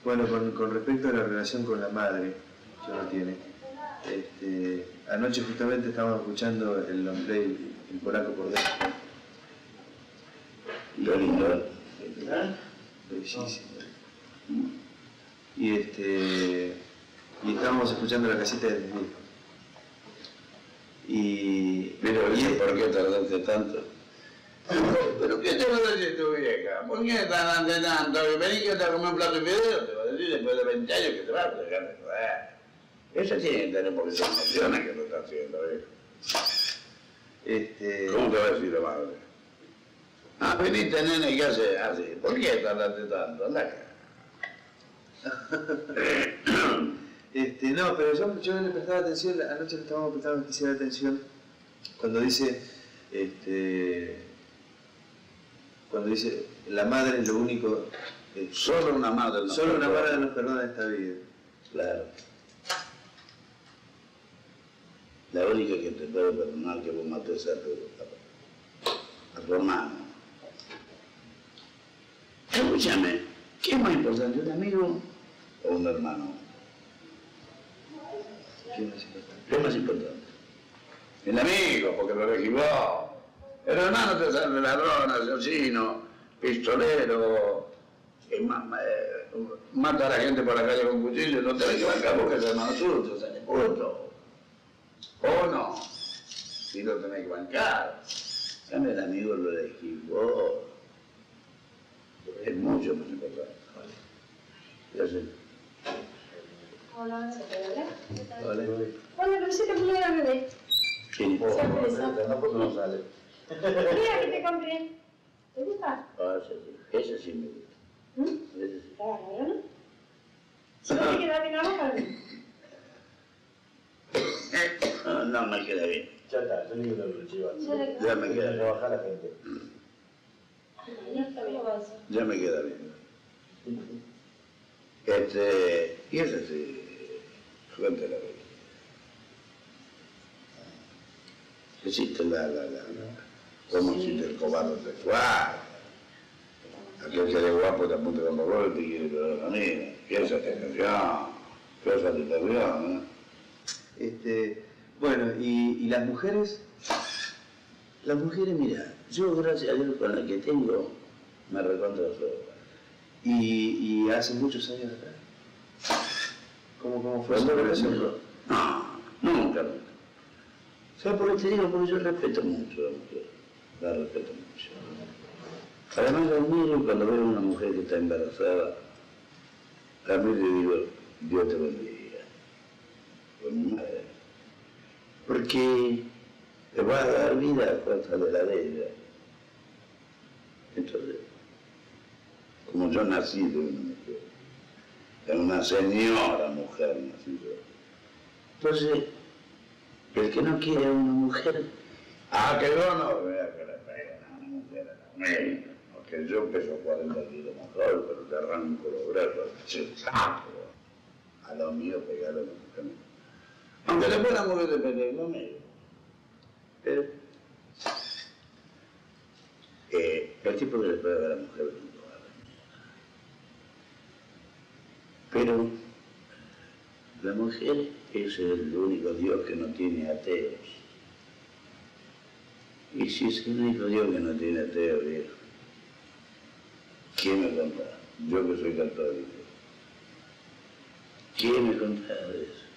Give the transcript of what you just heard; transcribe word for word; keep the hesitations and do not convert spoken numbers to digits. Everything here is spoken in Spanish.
Bueno, con, con respecto a la relación con la madre que uno tiene, este, anoche justamente estábamos escuchando el long play, el polaco por dentro. Qué lindo. Bellísimo. Y este, y estábamos escuchando la casita de mis viejos. Y... Pero, ¿y por qué tardaste tanto? ¿Pero qué te va a decir tu vieja? ¿Por qué tardaste tanto? Vení que te a comer un plato de fideo, te va a decir después de veinte años que te vas a dejar de joder. Ella tiene que tener porque se emociona que lo está haciendo, viejo. Este... ¿Cómo te va a decir la madre? Ah, veniste, nene, ¿qué haces? Así. ¿Por qué tardaste tanto? Anda acá. Este, no, pero yo, yo le prestaba atención, anoche le estábamos prestando especial atención cuando dice, este, cuando dice, la madre es lo único, eh, solo una madre nos solo perdona. una madre nos perdona esta vida. Claro. La única que te puede perdonar que vos mates a tu, a tu hermano. Escúchame, ¿qué es más importante, un amigo o un hermano? ¿Qué más importante? ¿Qué es más importante? El amigo, porque lo elegís vos. El hermano te sale ladrón, asesino, pistolero, eh, ma, eh, mata a la gente por la calle con cuchillo, no te lo que bancar porque es hermano suyo, sale puto. ¿O no? Si lo tenés que bancar. Dame el amigo, lo elegís vos. Es mucho más importante. Ya sé. Hola, Hola. Hola, Luisita, ¿cómo era bebé? Sí. Sorpresa. Tampoco no sale. Mira que te compré. ¿Te gusta? Ah, ese sí. Ese sí me gusta. ¿Mm? Ese sí. Está bárbaro, ¿no? Si no te queda bien la boca, No, no me queda bien. Ya está, yo digo lo chivas. Ya me queda bien. Trabajar la gente. no está bien. Ya me queda bien. Este, y ese sí, suerte la vida. Existe la, la, la, la, cómo existe el cobarde sexual. Aquel que de guapo te apunta con favor y te quiere pegar a mí. Piensa atención, piensa atención, ¿eh? Este, bueno, ¿y, y las mujeres? Las mujeres, mira, yo gracias a Dios con la que tengo, me recontra sobra. ¿Y, y hace muchos años atrás? ¿Cómo, cómo fue su ¿Cuándo relación? lo No, nunca, nunca. ¿Sabes por qué te digo? Porque yo respeto mucho a la mujer, la respeto mucho. Además la admiro cuando veo a una mujer que está embarazada, a mí le digo, Dios te bendiga, con mi madre, porque te va a dar vida a fuerza de la de ella. Entonces, como yo nací de una mujer, de una señora mujer nací yo. Entonces, el que no quiere a una mujer, ah, que yo no vea que le pegan a una mujer a la mía, porque yo peso cuarenta kilos mejor, pero te arranco los brazos, se saco a lo mío pegar a la mujer. Aunque después la mujer te pelee conmigo. Pero, eh, el tipo que le pega a la mujer es un pero la mujer es el único Dios que no tiene ateos. Y si es el único Dios que no tiene ateos, viejo, ¿quién me contá? Yo que soy católico. ¿Quién me contá de eso?